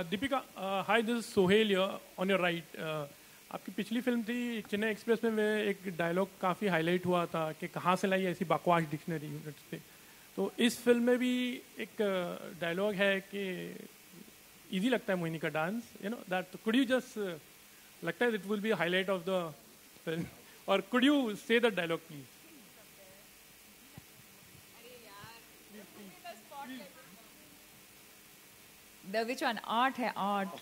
Deepika, hi, this is Sohail on your right. आपकी पिछली film थी चेन्नई एक्सप्रेस में एक डायलॉग काफ़ी हाईलाइट हुआ था कि कहाँ से लाई ऐसी बकवास डिक्शनरी यूनिट्स पे। तो इस फिल्म में भी एक डायलॉग है कि इजी लगता है मोहिनी का dance, you know that, could you just, लगता है it will be highlight of the film, और could you say that dialogue please? The which one? Art है art.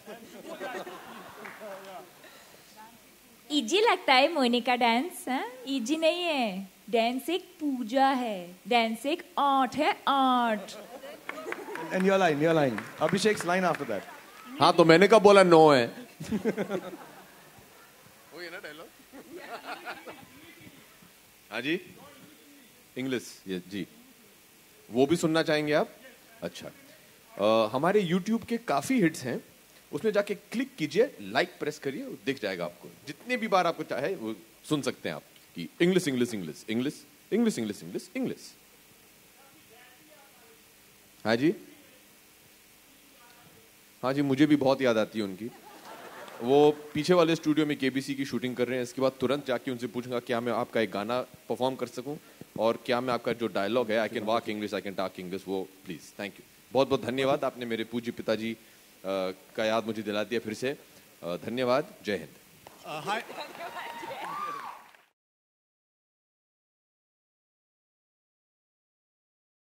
इजी लगता है मोहिनी का डांस? इजी नहीं है, डांस एक पूजा है, डांस एक आर्ट है, art. And your line. Abhishek's line after that. हाँ, तो मैंने कब बोला नो है? वही है ना डायलॉग? हाँ जी, इंग्लिश ये जी, वो भी सुनना चाहेंगे आप? अच्छा, हमारे YouTube के काफी हिट्स हैं, उसमें जाके क्लिक कीजिए, लाइक प्रेस करिए, दिख जाएगा आपको। जितने भी बार आपको चाहे वो सुन सकते हैं आप कि English English English English English English English English. हाँ जी, हाँ जी, मुझे भी बहुत याद आती है उनकी। वो पीछे वाले स्टूडियो में केबीसी की शूटिंग कर रहे हैं, इसके बाद तुरंत जाके उनसे पूछूंगा क्या मैं आपका एक गाना परफॉर्म कर सकूं, और क्या मैं आपका जो डायलॉग है I can walk English, I can talk English, वो प्लीज। थैंक यू, बहुत बहुत धन्यवाद, आपने मेरे पूज्य पिताजी का याद मुझे दिला दिया फिर से। धन्यवाद, जय हिंद।